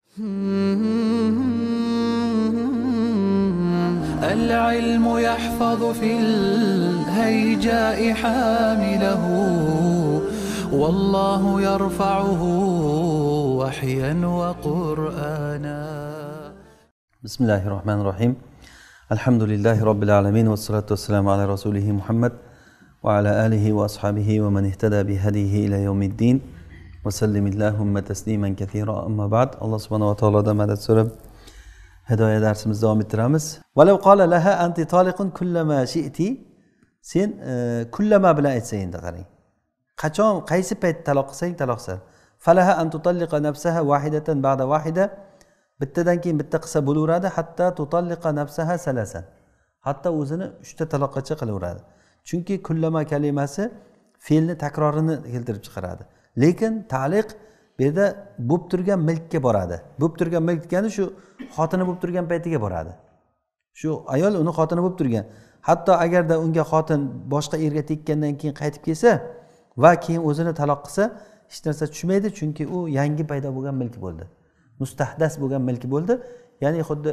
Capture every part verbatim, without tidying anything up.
العلم يحفظ في الهيجاء حامله والله يرفعه وحيا وقرآنا. بسم الله الرحمن الرحيم. الحمد لله رب العالمين والصلاة والسلام على رسوله محمد وعلى آله وأصحابه ومن اهتدى بهديه إلى يوم الدين وسلم اللهم تسليما كثيرا. أما بعد، الله سبحانه وتعالى da madad so'rab hidoya darsimizni davom ettiramiz. Walau qala laha anti taliqun kullama shi'ti, sen kullama bilan aytsa endi qarang. Qachon qaysi payt taloq qilsang taloqsan. Falaha an tutalliqa nafsaha wahidatan ba'da wahida, bittadan keyin bitta qilsa bo'laveradi, hatta tutalliqa nafsaha salasan. Hatto o'zini uchta taloqqacha qilaveradi. Chunki kullama kalimasi fe'lni takrorini keltirib chiqaradi. Lekin ta'liq bu yerda bo'lib turgan milkka boradi. Bo'lib turgan milk degani shu xotini bo'lib turgan paytiga boradi. Shu ayol uni xotini bo'lib turgan. Hatto agarda unga xotin boshqa erga tekkandan keyin qaytib kelsa va keyin o'zini taloq qilsa, hech narsa tushmaydi, chunki u yangi paydo bo'lgan milk bo'ldi. Mustahdas bo'lgan milk bo'ldi. Ya'ni xuddi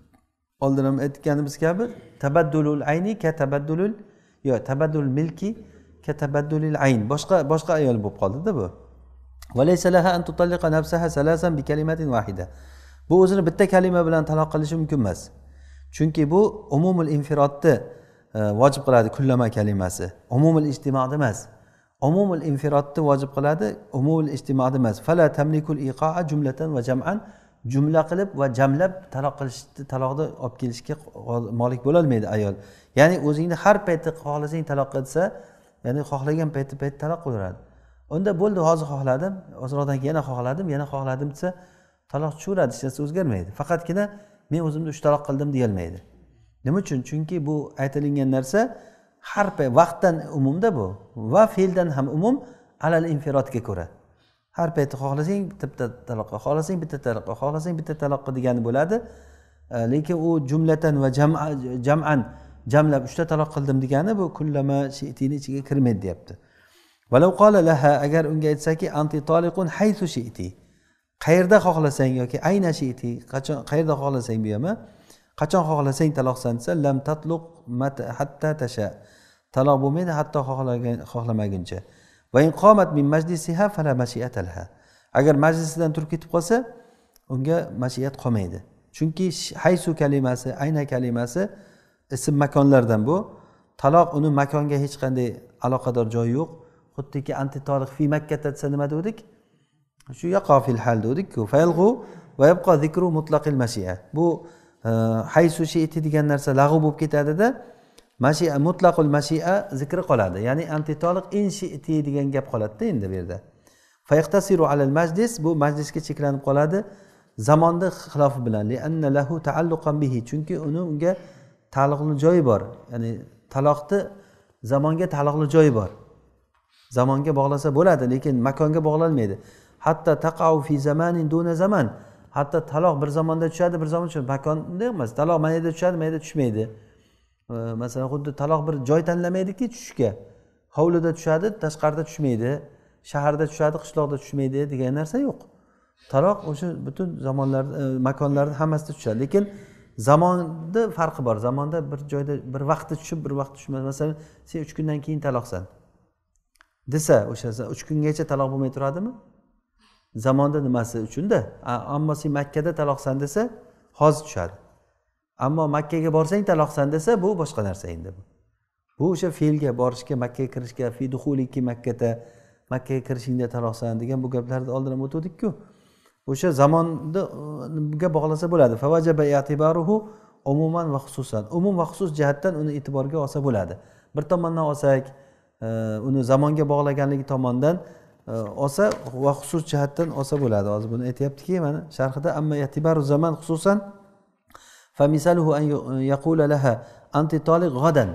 oldin ham aytganimiz kabi tabaddulul ayni ka tabaddulul yo tabaddul milki ka tabaddulil ayn. Boshqa boshqa ayol bo'lib qoldi-da bu. Walaysa laha an tutalliqa nafsaha salasan bi kalimatin wahida. Bu o'zini bitta kalima bilan taloq qilishi mumkin emas. Chunki bu umumul infirodni vojib qiladi kullama kalimasi. Umumul ijtimo'da emas. Umumul infirodni vojib qiladi, umumul ijtimo'da emas. Fala tamlikul iqa'a jumlatan va jam'an, jumla qilib va jamlab taloq qilishni, taloqni olib kelishga molik bo'la olmaydi ayol. Ya'ni o'zingni har paytda xohlasang taloq qilsa, ya'ni xohlagan paytda payt taloq qilaveradi. Unda bo'ldi, hozir xohladim, ozroqdan keyin yana xohladim, yana xohladim desa taloq tushaveradi, hech narsa o'zgarmaydi. Faqatgina men o'zimni uch taloq qildim deya olmaydi. Nima uchun? Chunki bu aytilgan narsa har pay vaqtdan umumda bu va fe'ldan ham umum alal infirodga ko'ra. Har paytda xohlasang bitta taloqqa, xohlasang bitta taloqqa, xohlasang bitta taloqqa degani bo'ladi. Lekin u jumlatan va jam'an jamlab uchta taloq qildim degani bu kullama shi'tini ichiga kirmaydi deyapti. Walau qala laha, agar unga aytsaki anti taliqun haythu shi'ti, qayerda xohlasang yoki ayna shi'ti, qachon qayerda xohlasang bu ham, qachon xohlasang taloqsan desa lam tatluq hatta tasha, taloq bo'lmaydi hatto xohlagan xohlamaguncha. Va in qomat min majlisiha fala mashi'ata laha, agar majlisidan turib ketib qolsa unga mashiat qolmaydi. Chunki haysu kalimasi, ayna kalimasi ism makonlardan bu. Taloq uni makonga hech qanday aloqador joyi yo'q. Xuddiki anti toliq fi Makkada desa nima dedik? Shu yaqofil hal dedik-ku. Faylghu va yabqa zikru mutlaqil mashi'a. Bu haysu shi'ti degan narsa lag'u bo'lib ketadi-da, mashi'a mutlaqul mashi'a zikri qoladi. Ya'ni anti toliq in shi'ti degan gap qoladi-da endi bu yerda. Fayaqtasiru alal majlis, bu majlisga cheklanib qoladi zamonda xilofi bilan. Li anna lahu ta'alluqan bihi, chunki uni unga taalluqli joyi bor. Ya'ni taloqni zamonga taalluqli joyi bor. Zamonga bog'lasa bo'ladi, lekin makonga bog'lanmaydi. Hatto taqau fi zamanin duna zaman. Hatto taloq bir zamonda tushadi, bir zamonda tushadi. Makonda emas. Taloq mana yerda tushadi, mana yerda tushmaydi. Masalan, xuddi taloq bir joy tanlamaydiki tushishga. Hovlida tushadi, tashqarida tushmaydi. Shaharda tushadi, qishloqda tushmaydi degan narsa yo'q. Taloq o'sha butun zamonlar, makonlarda hammasida tushadi. Lekin zamonda farqi bor. Zamonda bir joyda bir vaqtda tushib, bir vaqt tushmaydi. Masalan, sen uch kundan keyin taloqsan desa, o'sha uch kungacha taloq bo'lmay turadimi? Zamonda nimasi uchunda? Ammo sen Makkada taloqsan desa, hozir tushadi. Ammo Makkaga borsang taloqsan desa, bu boshqa narsa endi bu. Bu o'sha fe'lga borishga, Makkaga kirishga, fi dukhuliki Makkada, Makkaga kirishingda taloqsan degan bu gaplarni oldin ham o'tdik-ku. O'sha zamonga bog'lasa bo'ladi. Favajaba i'tibaruhu umuman va xususan. Umum va xusus jihatdan uni e'tiborga olsa bo'ladi. Bir tomondan olsak, uni zamonga bog'laganligi tomondan olsa va xusus jihatdan olsa bo'ladi. Hozir buni aytayaptiki, mana sharhida amma i'tibaru zaman xususan fa misaluhu an yaqula laha anti taliq ghadan.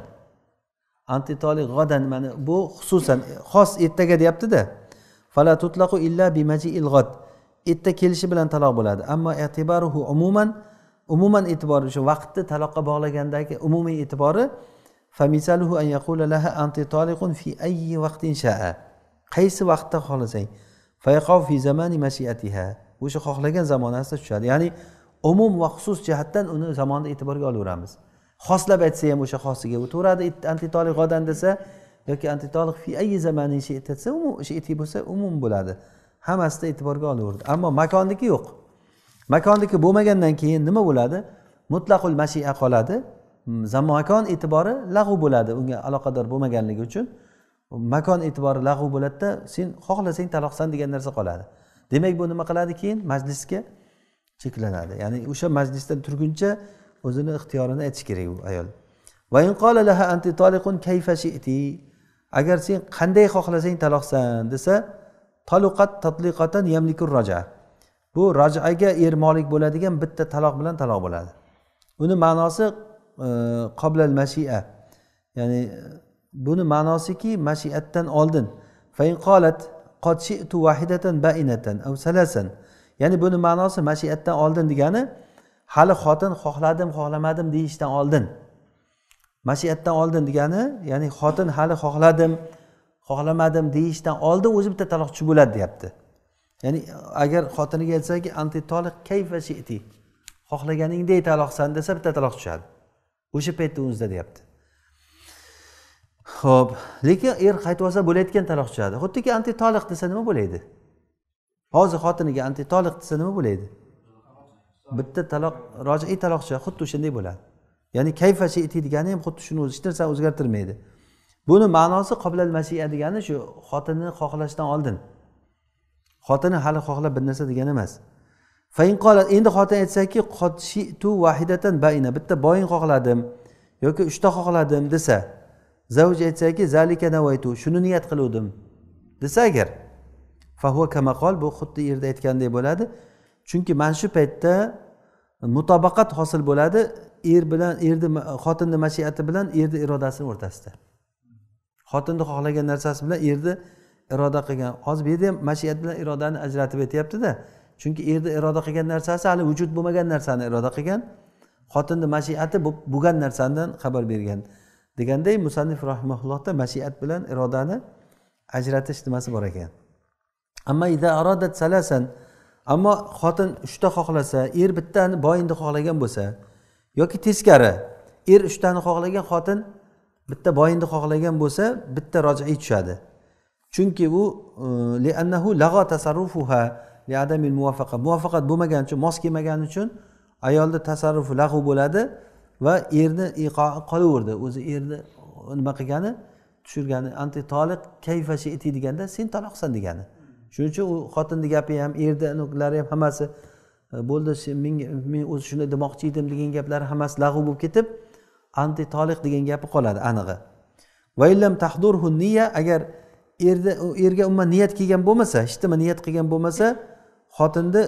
Anti taliq ghadan, mana bu xususan xos ertaga deyapti-da. Fala tutlaqu illa bi maji'il ghad. Erta kelishi bilan taloq bo'ladi. Ammo i'tibaruhu umuman, umuman e'tibori shu vaqtni taloqqa bog'lagandagi umumiy e'tibori famisaluhu an yaqula laha anti taliqun fi ayyi vaqtin sha'a, qaysi vaqtda xohlasang, fayaqav fi zamani mashiatiha, o'sha xohlagan zamonasida tushadi. Ya'ni umum va xusus jihatdan uni zamonda e'tiborga olaveramiz. Xoslab aytsa ham o'sha xosiga o'taveradi. Antitoliq g'odan desa yoki antitoliq fi ayyi zamanin shi'at desa, umum shi'ati bo'lsa umum bo'ladi. Hammasida e'tiborga olaveradi. Ammo makondagi yo'q. Makondagi bo'lmagandan keyin nima bo'ladi? Mutlaqul mashi'a qoladi. Zamon e'tibori lag'u bo'ladi, unga aloqador bo'lmaganligi uchun. Makon e'tibori lag'u bo'ladida, sen xohlasang taloqsan degan narsa qoladi. Demak, bu nima qiladi keyin? Majlisga cheklanadi. Ya'ni o'sha majlisdan turguncha o'zini ixtiyorini aytish kerak bu ayol. Va in qala laha anti taliqun kayfa shi'ti, agar sen qanday xohlasang taloqsan desa, taluqat tatliqatan yamlikur raja. Bu raj'aga er molik bo'ladigan bitta taloq bilan taloq bo'ladi. Uni ma'nosi qoblal mashi'a. Ya'ni buni ma'nosiki mashiatdan oldin. Fa in qalat qad shi'tu wahidatan ba'inatan aw salasan. Ya'ni buni ma'nosi mashiatdan oldin degani hali xotin xohladim, xohlamadim deyishdan oldin. Mashiatdan oldin degani, ya'ni xotin hali xohladim, xohlamadim deyishdan oldin o'zi bitta taloqchi bo'ladi, deyapti. Ya'ni agar xotiniga aytsaki anti toliq kayfa shi'ti, xohlaganingdek taloqsan desa bitta taloq tushadi. O'sha paytda o'zida deyapti. Xo'p, lekin er qaytib olsa bo'layotgan taloq tushadi. Xuddiki anti toliq desa nima bo'laydi? Hozir xotiniga anti toliq desa nima bo'laydi? Bitta taloq, rojiy taloq tushadi, xuddi shunday bo'ladi. Ya'ni kayfa shi'ti degani ham xuddi shuni o'zi hech narsa o'zgartirmaydi. Buni ma'nosi qoblal mashi'a degani shu xotinni xohlashdan oldin. Xotini hali xohlab bir narsa degani emas. Fa in qolat, endi xotin aytsaki qad shi'tu wahidatan ba'ina, bitta boyin xohladim yoki uchta xohladim desa, zavj aytsaki zalika nawaytu, shuni niyat qildim desa agar, fa huwa kama qol, bu xuddi erda aytgandek bo'ladi. Chunki mana shu paytda mutabaqat hosil bo'ladi er bilan erni, xotinning mashiati bilan erni irodasini o'rtasida. Xotinning xohlagan narsasi bilan erni iroda qilgan. Hozir bu yerda ham mashiat bilan irodani ajratib aytyapti-da. Chunki erni iroda qilgan narsasi hali vujud bo'lmagan narsani iroda qilgan. Xotinning mashiati bo'lgan narsadan xabar bergan. Deganday musannif rahimahullohda mashiat bilan irodani ajratish nimasi bor ekan. Amma idza aradat salasan, ammo xotin uchta xohlasa, er bittani boyinda xohlagan bo'lsa yoki teskari, er uchtani xohlagan, xotin bitta boyinda xohlagan bo'lsa, bitta rojiy tushadi. Chunki u li'annahu lagha tasarrufuha li'adamil muvafaqa, muvaffaqat bo'lmagan uchun, mos kelmagan uchun ayolning tasarrufi lag'u bo'ladi va erni iqo'i qolaverdi. O'zi erni nima qilgani, tushirgani, anti toliq kayfa shi'ti deganda sen taloqsan degani. Shuning uchun u xotinning gapi ham, erdiklari ham hammasi bo'ldi, men men o'zi shuni demoqchi edim degan gaplari hammasi lag'u bo'lib ketib, anti toliq degan gapi qoladi anig'i. Va illam tahdurhu niyya, agar erda erga umuman niyat qilgan bo'lmasa, hech nima niyat qilgan bo'lmasa, xotinni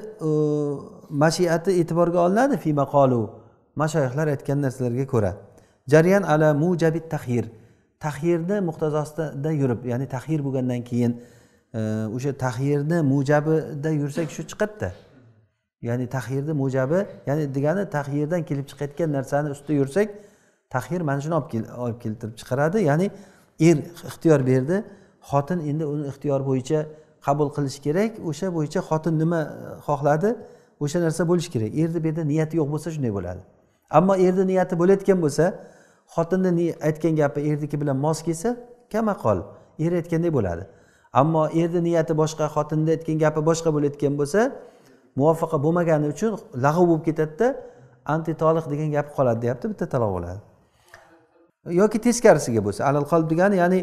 mashiati e'tiborga olinadi fi maqolu, mashoyixlar aytgan narsalarga ko'ra. Jarayan ala mujabit tahyir, tahyirni muqtazosida yurib, ya'ni tahyir bo'lgandan keyin o'sha tahyirni mujabida yursak shu chiqadi-da. Ya'ni tahyirni mujabi, ya'ni degani tahyirdan kelib chiqayotgan narsani ustida yursak, tahyir mana shuni olib keltirib chiqaradi. Ya'ni er ixtiyor berdi, xotin endi uni ixtiyor bo'yicha qabul qilish kerak. O'sha bo'yicha xotin nima xohladi, o'sha narsa bo'lish kerak. Erni bu yerda niyati yo'q bo'lsa shunday bo'ladi. Ammo erni niyati bo'layotgan bo'lsa, xotinning aytgan gapi erniki bilan mos kelsa, kamaqol, er aytgandek bo'ladi. Ammo erni niyati boshqa, xotinning aytgan gapi boshqa bo'layotgan bo'lsa, muvafaqa bo'lmagani uchun lag'u bo'lib ketadi-da, anti toliq degan gap qoladi, deyapti, bitta taloq bo'ladi. Yoki teskarisiga bo'lsa, alal qalb degani, ya'ni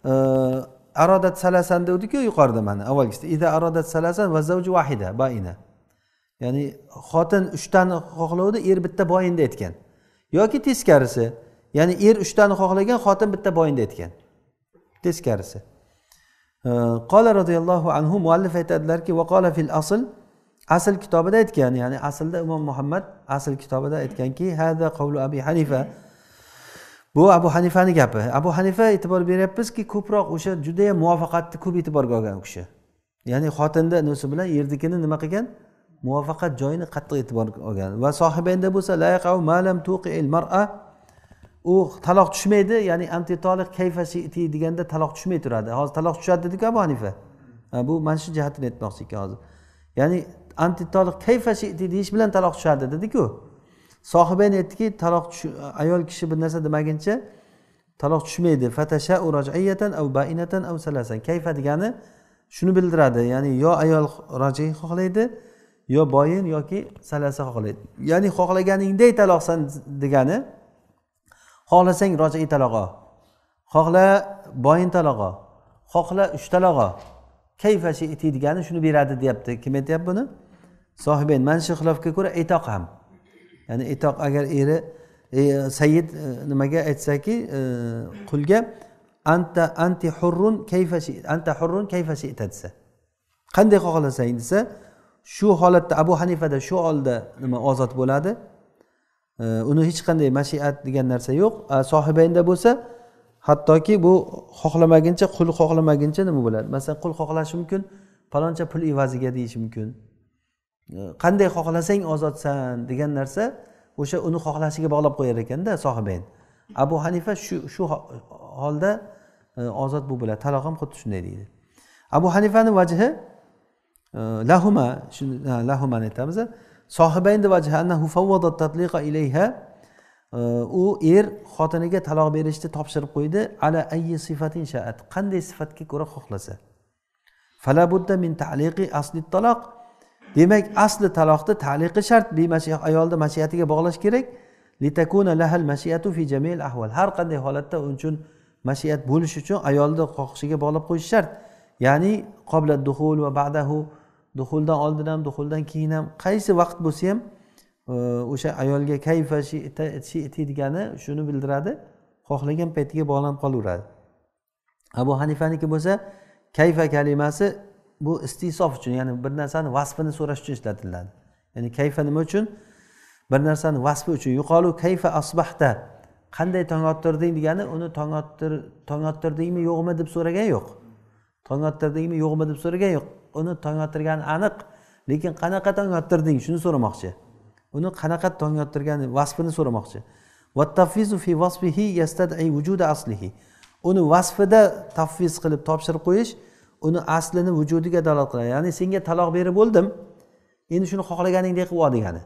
arodat salasan dedik-ku yuqorida, mana avvalgisida ida arodat salasan va zawju wahida baina. Ya'ni xotin uchtani xohlovdi, er bitta boyinda aytgan. Yoki teskarisi, ya'ni er uchtani xohlagan, xotin bitta boyinda aytgan. Teskarisi. Qala radhiyallohu anhu, muallif aytadilarki, va qala fil asl, asl kitobida aytgan, ya'ni aslda Imom Muhammad asl kitobida aytganki, hada qavlu Abi Hanifa, bu Abu Hanifaning gapi. Abu Hanifa e'tibor beryapmizki, ko'proq o'sha juda ham muvaffaqatni ko'p e'tiborga olgan kishi. Ya'ni xotinda nusi bilan erdikini nima qilgan? Muvaffaqat joyini qattiq e'tiborga olgan. Va sohibaynda bo'lsa la yaqau ma lam tuqi'il mar'a, u taloq tushmaydi, ya'ni anti toliq kayfa shi'ti deganda taloq tushmay turadi. Hozir taloq tushadi dedi-ku Abu Hanifa. Bu mana shu jihatini aytmoqchi ekan hozir. Ya'ni anti toliq kayfa shi'ti deyish bilan taloq tushadi dedi-ku. Sohibayn aytdiki, taloq ayol kishi bir narsa demaguncha taloq tushmaydi. Fatasha raj'iyatan aw ba'inatan aw salasan. Kayfa degani shuni bildiradi. Ya'ni yo ayol raj'iy xohlaydi, yo boyin yoki salasa xohlaydi. Ya'ni xohlaganingdek taloqsan degani, xohlasang raj'iy taloq, xohla boyin taloq, xohla uch taloq. Kayfa shi'ti degani shuni beradi deyapti. Kim aytayapti buni? Sohibayn. Mana shu xilofga ko'ra itoq ham. Ya'ni itoq agar eri e, sayyid e, nimaga aytsaki, e, qulga anta anti hurrun kayfa shi anta hurrun kayfa shi'ta desa, qanday xohlasang desa, shu holatda Abu Hanifada shu holda nima ozod bo'ladi. E, uni hech qanday mashiat degan narsa yo'q. Sohibaynda bo'lsa, hattoki bu xohlamaguncha, qul xohlamaguncha nima bo'ladi? Masalan, qul xohlashi mumkin, paloncha pul evaziga deyish mumkin. Qanday xohlasang ozodsan degan narsa o'sha uni xohlashiga bog'lab qo'yar ekanda sohibayn. Abu Hanifa shu shu holda ozod bu bo'ladi. Taloq ham xuddi shunday deydi. Abu Hanifaning vajhi lahuma, shuni lahuma aytamiz. Sohibaynning vajhi annahu fawwada tatliqa ilayha, u er xotiniga taloq berishni topshirib qo'ydi. Ala ayyi sifatin sha'at, qanday sifatga ko'ra xohlasa. Fala budda min ta'liqi asli taloq. Demak, asli taloqni ta'liqi shart, bemashiat ayolda mashiatiga bog'lash kerak. Litakuna lahal mashiatu fi jami'il ahval. Har qanday holatda uning uchun mashiat bo'lish uchun ayolni xohishiga bog'lab qo'yish shart. Ya'ni qabla dukhul va ba'dahu, dukhuldan oldin ham, dukhuldan keyin ham qaysi vaqt bo'lsa ham o'sha ayolga kayfa shi'ti degani shuni bildiradi. Xohlagan paytiga bog'lanib qolaveradi. Abu Hanifaniki bo'lsa, kayfa kalimasi bu istisof uchun, ya'ni bir narsani vasfini so'rash uchun ishlatiladi. Ya'ni kayfa nima uchun? Bir narsani vasfi uchun. Yuqolu kayfa asbahta, qanday tong ottirding degani, uni tong ottir tong ottirdingmi yo'qmi deb so'ragan yo'q. Tong ottirdingmi yo'qmi deb so'ragan yo'q. Uni tong ottirgani aniq, lekin qanaqa tong ottirding shuni so'ramoqchi. Uni qanaqa tong ottirgani vasfini so'ramoqchi. Va tafvizu fi wasfihi yastad'i wujuda aslihi. Uni vasfida tafviz qilib topshirib qo'yish uni aslini vujudiga dalolat qiladi. Ya'ni senga taloq berib bo'ldim, endi shuni xohlaganingdek qilib ol degani.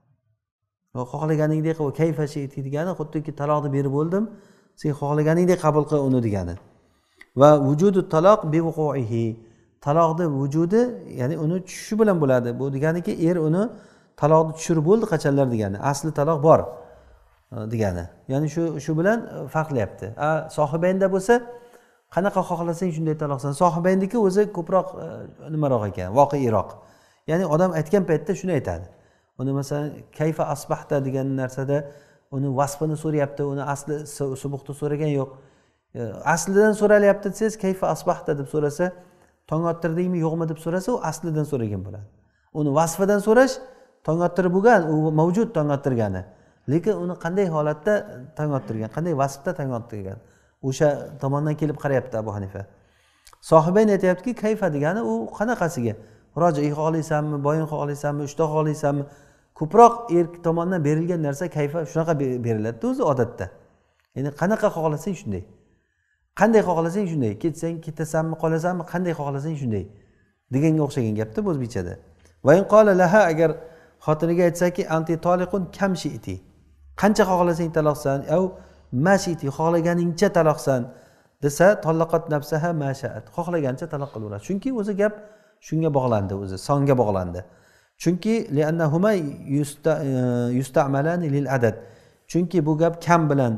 Va xohlaganingdek qilib kayfa shi'ti degani xuddiki taloqni berib bo'ldim, sen xohlaganingdek qabul qil uni degani. Va vujudu taloq bi vuqu'ihi, taloqni vujudi, ya'ni uni tushishi bilan bo'ladi. Bu deganiki, er uni taloqni tushirib bo'ldi qachonlar degani. Asli taloq bor degani. Ya'ni shu shu bilan farqlayapti. A sohibaynda bo'lsa, qanaqa xohlasang shunday taloqsan. Sohibayndiki o'zi ko'proq nimaroq ekan, voqeiroq. Ya'ni odam aytgan paytda shuni aytadi. Uni masalan kayfa asbahta degan narsada uni vasfini so'rayapti, uni asli subuqni so'ragan yo'q. Aslidan so'ralyapti desangiz, kayfa asbahta deb so'rasa, tong ottirdingmi yo'qmi deb so'rasa, u aslidan so'ragan bo'ladi. Uni vasfidan so'rash, tong ottirib bo'lgan, u mavjud tong ottirgani. Lekin uni qanday holatda tong ottirgan, qanday vasfda tong ottirgan, o'sha tomondan kelib qarayapti Abu Hanifa. Sohibayn aytayaptiki, kayfa degani u qanaqasiga? Rojiy xohlaysanmi, boyin xohlaysanmi, uchta xohlaysanmi? Ko'proq er tomonidan berilgan narsa kayfa shunaqa beriladi o'zi odatda. Ya'ni qanaqa xohlasang shunday. Qanday xohlasang shunday. Ketsang, ketasanmi, qolasanmi, qanday xohlasang shunday deganga o'xshagan gapda o'zbekchada. Va in qala laha, agar xotiniga aytsaki, anti toliqun kam shi'ti, qancha xohlasang taloqsan, yo'q mashiti, xohlaganingcha taloqsan desa, talaqat nafsaha ma sha'at, xohlagancha taloq qilaveradi. Chunki o'zi gap shunga bog'landi, o'zi songa bog'landi. Chunki li'annahuma yusta'malani lil adad. Chunki bu gap kam bilan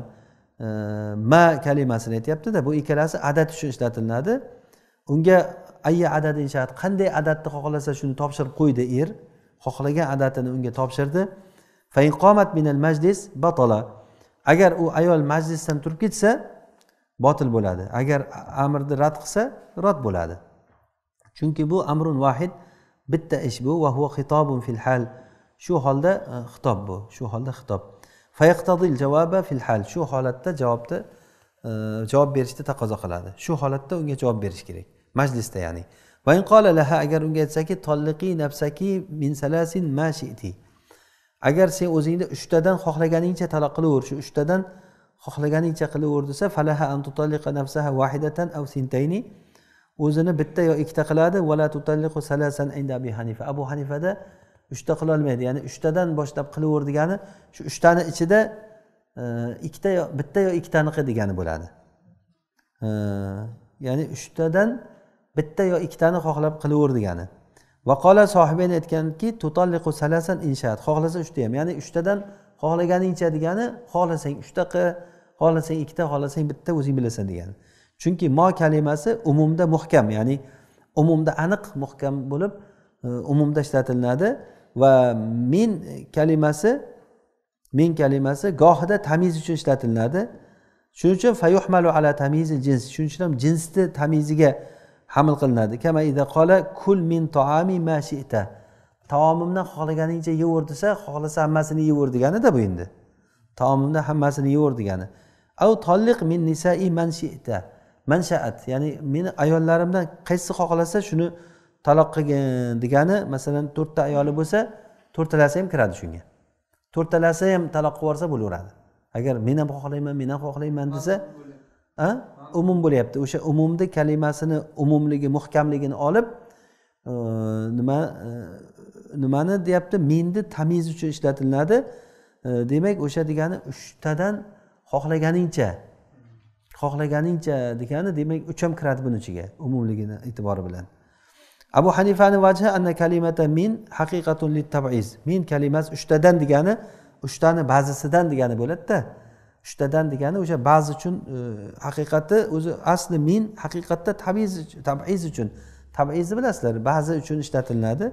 ma kalimasini aytayapti-da, bu ikkalasi adad uchun ishlatiladi. Unga ayya adadin shart, qanday adadni xohlasa shuni topshirib qo'ydi er, xohlagan adatini unga topshirdi. Fa in qomat minal majlis batala, agar u ayol majlisdan turib ketsa botil bo'ladi. Agar amrni rad qilsa rad bo'ladi. Chunki bu amrun vahid, bitta ish bu, va huwa xitobun fil hal. Shu holda xitob bu, shu holda xitob. Fa yaqtadil javoba fil hal, shu holatda javobni javob berishni taqozo qiladi. Shu holatda unga javob berish kerak, majlisda ya'ni. Va in qala laha, agar unga aytsaki, talliqi nafsaki min salasin ma shi'ti, agar sen o'zingni uchtadan xohlaganingcha taloq qilaver, shu uchtadan xohlaganingcha qilaver desa, falaha an tutalliqa nafsaha wahidatan aw sintayni, o'zini bitta yo ikkita qiladi. Vala tutalliqu salasan inda Abi Hanifa. Abu Hanifada uchta qila olmaydi. Ya'ni uchtadan boshlab qilaver degani shu uchtani ichida ikkita yo bitta yo ikkitaniki degani bo'ladi. Ya'ni uchtadan bitta yo ikkitani xohlab qilaver degani. Va qola sohibani aytganki, tutalliqu salasan inshaat. Xohlasa uchta ham. Ya'ni uchtadan xohlaganingcha degani, xohlasang uchta qil, xohlasang ikkita, xohlasang bitta o'zing bilasan degani. Chunki mo kalimasi umumda muhkam, ya'ni umumda aniq muhkam bo'lib, umumda ishlatiladi va min kalimasi min kalimasi gohida tamiz uchun ishlatiladi. Shuning uchun fayuhmalu ala tamizil jins. Shuning uchun ham jinsni tamiziga hamil qilinadi. Kama idza qala kul min taami ma shi'ta. Taomimdan xohlaganingcha yever desa, xohlasa hammasini yever degani-da bu endi. Taomimdan hammasini yever degani. Aw talliq min nisa'i man shi'ta. Manshaat, ya'ni meni ayollarimdan qaysi xohlasa shuni taloq qilgin degani. Masalan, to'rtta ayoli bo'lsa, to'rtalasi ham kiradi shunga. To'rtalasi ham taloq qilib yorsa bo'laveradi. Agar men ham xohlayman, men ham xohlayman desa, ha? Umum bo'lyapti. O'sha umumni kalimasini umumligi, muhkamligini olib, nima nimani deyapti? Menda tamiz uchun ishlatiladi. Demak, o'sha degani uchtadan xohlaganingcha xohlaganingcha degani, demak uch ham kiradi buning ichiga, umumligini e'tibori bilan. Abu Hanifani vajhi anna kalimata min haqiqatun lit-tab'iz. Min kalimasi uchtadan degani, uchtani ba'zisidan degani bo'ladi-da. Uchtadan degani o'sha ba'zi uchun haqiqati o'zi asli min haqiqatda tabiz tab'iz uchun. Tab'izni bilasizlar, ba'zi uchun ishlatiladi.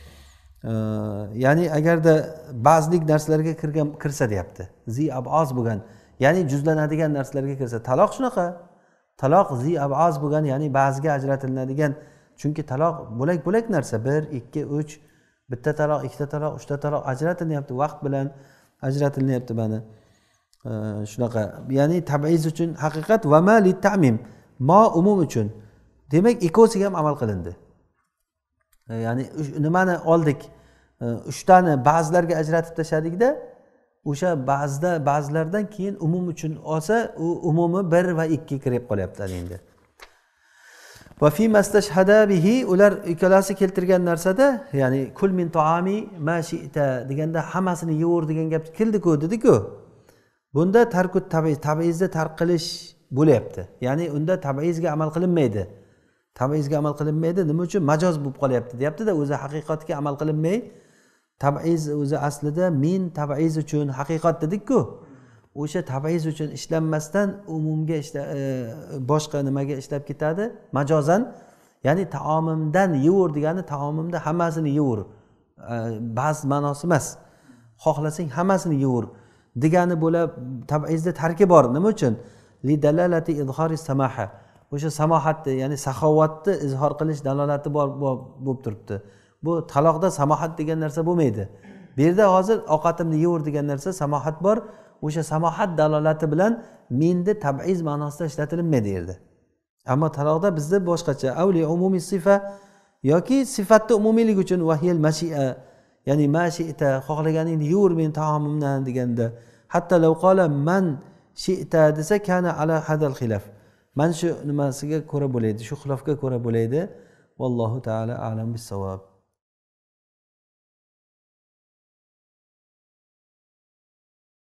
Ya'ni agarda ba'zilik narsalarga kirgan kirsa deyapti. Zi ab'az bo'lgan, ya'ni juzlanadigan narsalarga kirsa. Taloq shunaqa. Taloq zi ab'az bo'lgan, ya'ni ba'ziga ajratiladigan. Chunki taloq bo'lak-bo'lak narsa. bir, ikki, uch, bitta taloq, ikkita taloq, uchta taloq ajratilyapti, vaqt bilan ajratilyapti bani. Shunaqa. Ya'ni tab'iz uchun haqiqat va ma li ta'mim. Ma umum uchun. Demak, ikkovsiga ham amal qilindi. Ya'ni nimani oldik? Uchtani ba'zilarga ajratib tashladikda, o'sha ba'zida ba'zilardan keyin umum uchun olsa, u umumi bir va ikki kirib qolyapti endi. Va fi mastashhada bihi, ular ikkalasi keltirgan narsada, ya'ni kul min taami ma shi'ta deganda hammasini yever degan gap keldi-ku, dedi-ku. Bunda tarkut tabiz, tabizni tark qilish bo'lyapti. Ya'ni unda tabizga amal qilinmaydi. Tabizga amal qilinmaydi. Nima uchun? Majoz bo'lib qolyapti, deyapti-da, o'zi haqiqatga amal qilinmay, tabiz o'zi aslida min tabiz uchun haqiqat dedik-ku. O'sha tabiz uchun ishlanmasdan umumga ishla, e, boshqa nimaga ishlab ketadi? Majozan, ya'ni taomimdan yever degani, taomimda hammasini yever. E, ba'zi ma'nosi emas. Xohlasang hammasini yever degani bo'lib, tabizda tarki bor. Nima uchun? Li dalalati izhori samaha. O'sha samohatni, ya'ni saxovatni izhor qilish dalolati bor bo'lib turibdi. Bu taloqda samohat degan narsa bo'lmaydi. Bu yerda hozir ovqatimni yever degan narsa samohat bor. O'sha samohat dalolati bilan menda tabiz ma'nosida ishlatilmaydi yerda. Ammo taloqda bizda boshqacha. Avli umumiy sifa yoki sifatni umumiyligi uchun vahiyal mashi'a, ya'ni mashi'ta, xohlaganingni yever men taomimdan deganda, hatto law qala man shi'ta desa kana ala hadal xilaf. Man shu nimasiga ko'ra bo'laydi, shu xilofga ko'ra bo'laydi. Vallohu taala a'lam bis-savob.